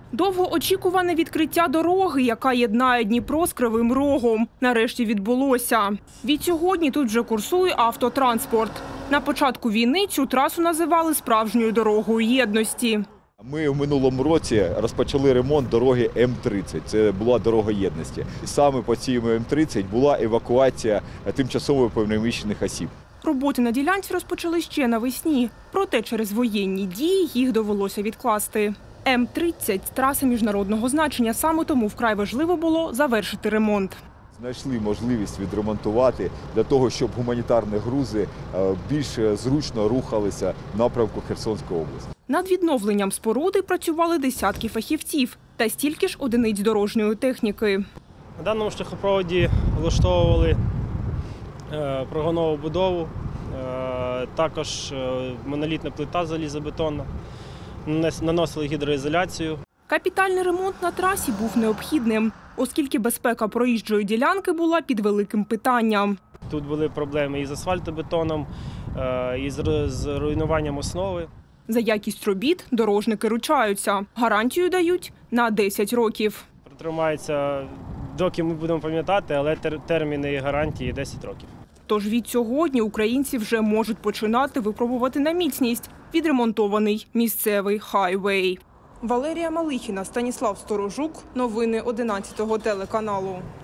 Довгоочікуване відкриття дороги, яка єднає Дніпро з Кривим Рогом, нарешті відбулося. Відсьогодні тут вже курсує автотранспорт. На початку війни цю трасу називали справжньою дорогою єдності. Ми в минулому році розпочали ремонт дороги М-30. Це була дорога єдності. І саме по цій М-30 була евакуація тимчасово переміщених осіб. Роботи на ділянці розпочали ще навесні. Проте через воєнні дії їх довелося відкласти. М-30 – траса міжнародного значення, саме тому вкрай важливо було завершити ремонт. Знайшли можливість відремонтувати для того, щоб гуманітарні грузи більш зручно рухалися в напрямку Херсонської області. Над відновленням споруди працювали десятки фахівців та стільки ж одиниць дорожньої техніки. На даному шляхопроводі влаштовували прогонову будову, також монолітна плита залізобетонна, наносили гідроізоляцію. Капітальний ремонт на трасі був необхідним, оскільки безпека проїжджої ділянки була під великим питанням. Тут були проблеми із асфальтобетоном, із руйнуванням основи. За якість робіт дорожники ручаються. Гарантію дають на 10 років. Протримається, доки ми будемо пам'ятати, але терміни гарантії 10 років. Тож від сьогодні українці вже можуть починати випробувати на міцність відремонтований місцевий хайвей. Валерія Малихіна, Станіслав Сторожук. Новини 11 телеканалу.